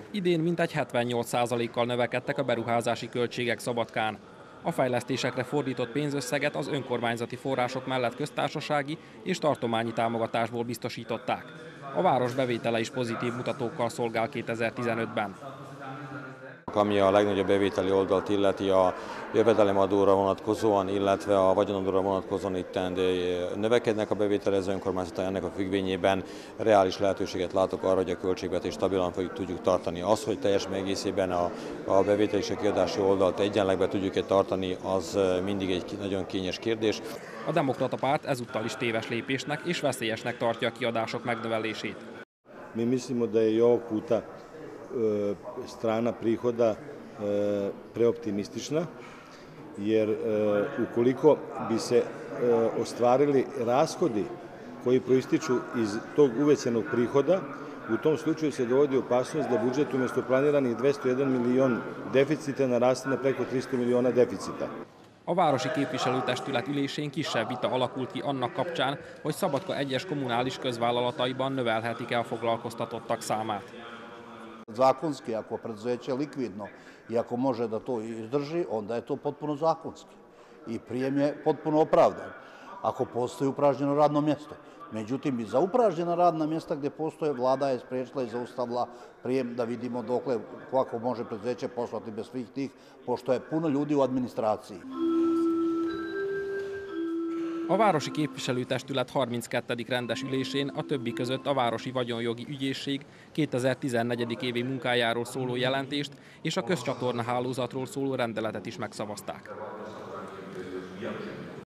Idén mintegy 78%-kal növekedtek a beruházási költségek Szabadkán. A fejlesztésekre fordított pénzösszeget az önkormányzati források mellett köztársasági és tartományi támogatásból biztosították. A város bevétele is pozitív mutatókkal szolgál 2015-ben. Ami a legnagyobb bevételi oldalt illeti, a jövedelemadóra vonatkozóan, illetve a vagyonadóra vonatkozóan itt növekednek a bevételező önkormányzatok, ennek a függvényében reális lehetőséget látok arra, hogy a költségvetést stabilan tudjuk tartani. Az, hogy teljes egészében a bevételi és a kiadási oldalt egyenlegbe tudjuk tartani, az mindig egy nagyon kényes kérdés. A Demokrata Párt ezúttal is téves lépésnek és veszélyesnek tartja a kiadások megnövelését. Mi mislimo da je i ovog puta strana prihoda preoptimistična, jer ukoliko bi se ostvarili rashodi koji proističu iz tog uvećanog prihoda, u tom slučaju se dovodi opasnost da budžet umjesto planiranih 201 milion deficita naraste na preko 300 miliona deficita. A városi képviselőtestület ülésén kisebb vita alakult ki annak kapcsán, hogy Szabadka egyes kommunális közvállalataiban növelhetik-e a foglalkoztatottak számát. Zakonski, ako preduzeće je likvidno i ako može da to izdrži, onda je to potpuno zakonski i prijem je potpuno opravdan, ako postoji upražnjeno radno mjesto. Međutim, i za upražnjena radna mjesta gdje postoje, vlada je spriječila i zaustavila prijem da vidimo dokle kako može preduzeće poslati bez svih tih, pošto je puno ljudi u administraciji. A városi képviselőtestület 32. rendes ülésén a többi között a Városi Vagyonjogi Ügyészség 2014. évi munkájáról szóló jelentést és a közcsatorna hálózatról szóló rendeletet is megszavazták.